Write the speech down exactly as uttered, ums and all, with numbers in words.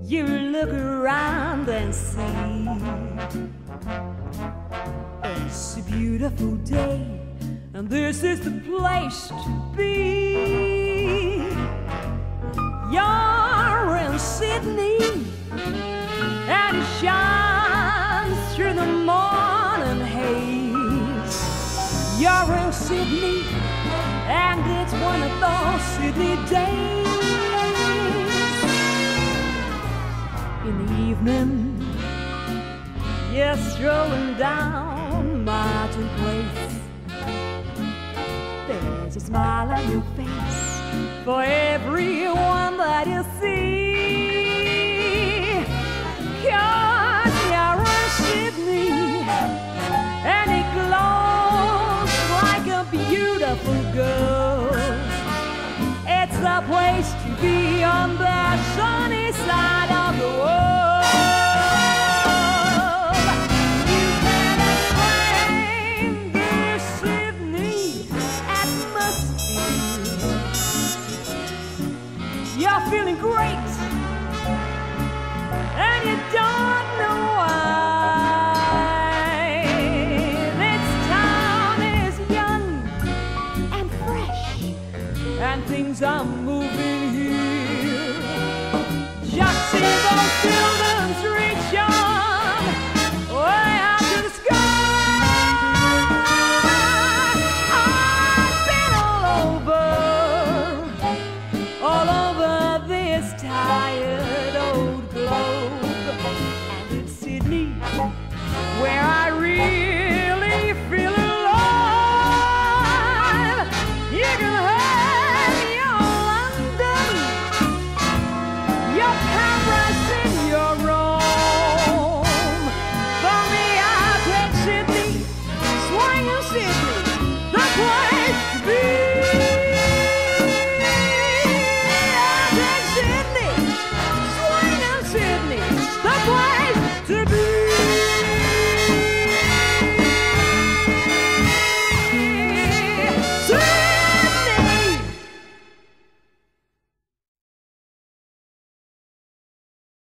You look around and see it's a beautiful day, and this is the place to be. You're in Sydney, and it shines through the morning haze. You're in Sydney, and it's one of those Sydney days. In the evening, you're strolling down Martin Place. There's a smile on your face for everyone that you see. 'Cause you're in Sydney, and it glows like a beautiful girl. It's the place to be on the sunny side